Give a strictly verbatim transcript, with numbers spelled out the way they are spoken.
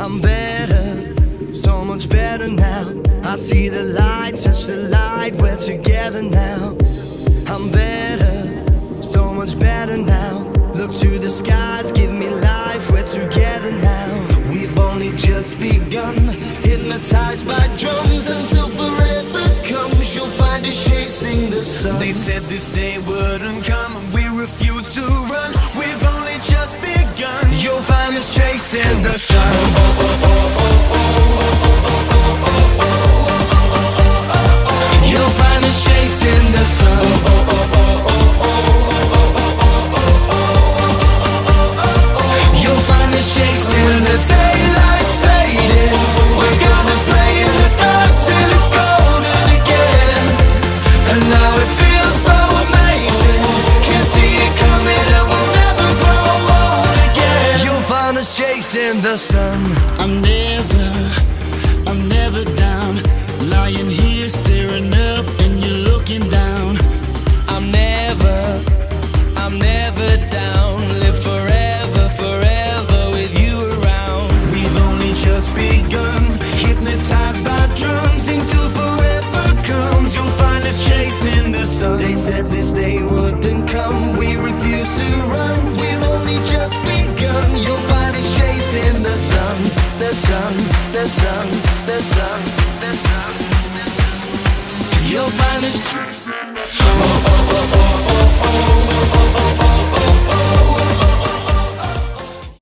I'm better, so much better now. I see the light, touch the light, we're together now. I'm better, so much better now. Look to the skies, give me life, we're together now. We've only just begun, hypnotized by drums. Until forever comes, you'll find us chasing the sun. They said this day wouldn't come, and we refuse to run. We've only just begun. You'll find us chasing the sun. You'll find us chasing the sun. You'll find us chasing the sun. Daylight's fading, we're gonna play in the dark till it's golden again. And now it feels so amazing, can see it coming and we'll never grow old again. You'll find us chasing the sun. I'm never, I'm never down. Lying here staring up and you're looking down. I'm never, I'm never down. Live forever, forever with you around. We've only just begun, Hypnotized by drums, until forever comes. You'll find us chasing the sun. They said this day wouldn't come, we refuse to run. We've only just begun. You'll find us chasing the sun, the sun, the sun, the sun, the sun, the sun. You'll find us